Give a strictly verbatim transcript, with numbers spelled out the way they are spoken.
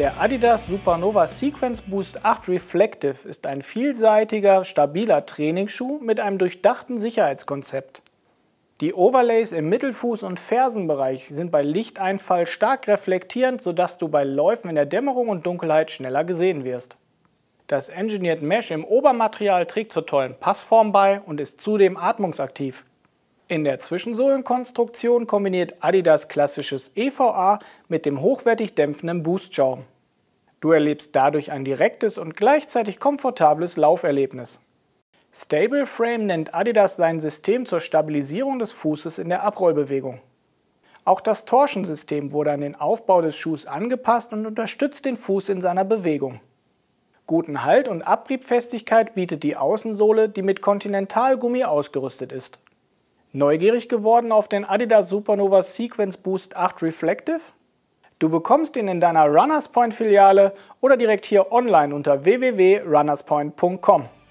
Der Adidas Supernova Sequence Boost acht Reflective ist ein vielseitiger, stabiler Trainingsschuh mit einem durchdachten Sicherheitskonzept. Die Overlays im Mittelfuß- und Fersenbereich sind bei Lichteinfall stark reflektierend, sodass du bei Läufen in der Dämmerung und Dunkelheit schneller gesehen wirst. Das Engineered Mesh im Obermaterial trägt zur tollen Passform bei und ist zudem atmungsaktiv. In der Zwischensohlenkonstruktion kombiniert Adidas klassisches E V A mit dem hochwertig dämpfenden Boostschaum. Du erlebst dadurch ein direktes und gleichzeitig komfortables Lauferlebnis. Stable Frame nennt Adidas sein System zur Stabilisierung des Fußes in der Abrollbewegung. Auch das Torsion-System wurde an den Aufbau des Schuhs angepasst und unterstützt den Fuß in seiner Bewegung. Guten Halt und Abriebfestigkeit bietet die Außensohle, die mit Continental-Gummi ausgerüstet ist. Neugierig geworden auf den Adidas Supernova Sequence Boost acht Reflective? Du bekommst ihn in deiner Runners Point Filiale oder direkt hier online unter w w w punkt runners point punkt com.